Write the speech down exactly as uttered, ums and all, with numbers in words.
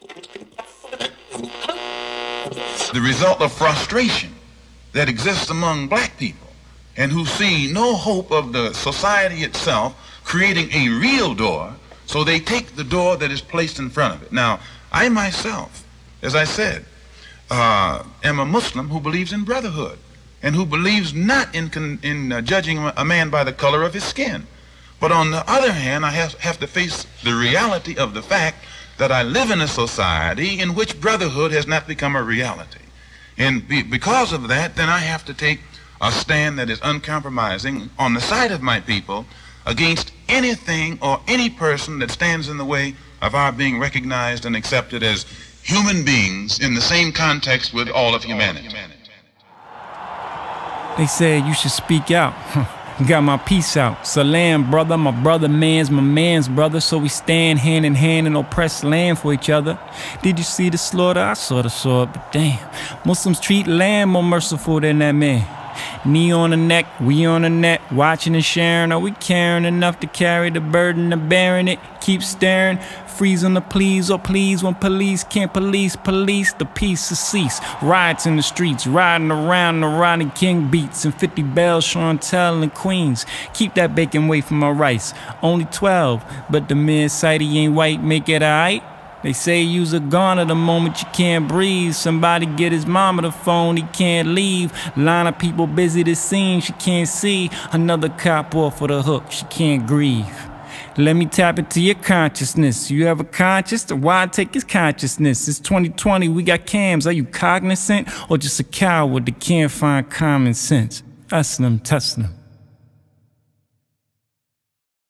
The result of frustration that exists among black people and who see no hope of the society itself creating a real door, so they take the door that is placed in front of it. Now, I myself, as I said, uh, am a Muslim who believes in brotherhood and who believes not in, con in uh, judging a man by the color of his skin. But on the other hand, I have, have to face the reality of the fact that I live in a society in which brotherhood has not become a reality. And be, because of that, then I have to take a stand that is uncompromising on the side of my people against anything or any person that stands in the way of our being recognized and accepted as human beings in the same context with all of humanity. They said you should speak out. Got my peace out. Salam, brother, my brother man's my man's brother. So we stand hand in hand and oppress land for each other. Did you see the slaughter? I saw the sword, but damn, Muslims treat lamb more merciful than that man. Knee on the neck, we on the net, watching and sharing. Are we caring enough to carry the burden of bearing it? Keep staring, freeze on the please or please when police can't police, police, the peace will cease. Riots in the streets, riding around the Rodney King beats and fifty bells, Chantel and Queens. Keep that bacon away from my rice. Only twelve, but the mid-sighty ain't white, make it alright? They say use a goner the moment you can't breathe. Somebody get his mama the phone, he can't leave. Line of people busy to scene, she can't see. Another cop off for the hook, she can't grieve. Let me tap into your consciousness. You ever conscious? Or why take his consciousness? It's twenty twenty, we got cams. Are you cognizant or just a coward that can't find common sense? Us them, test them.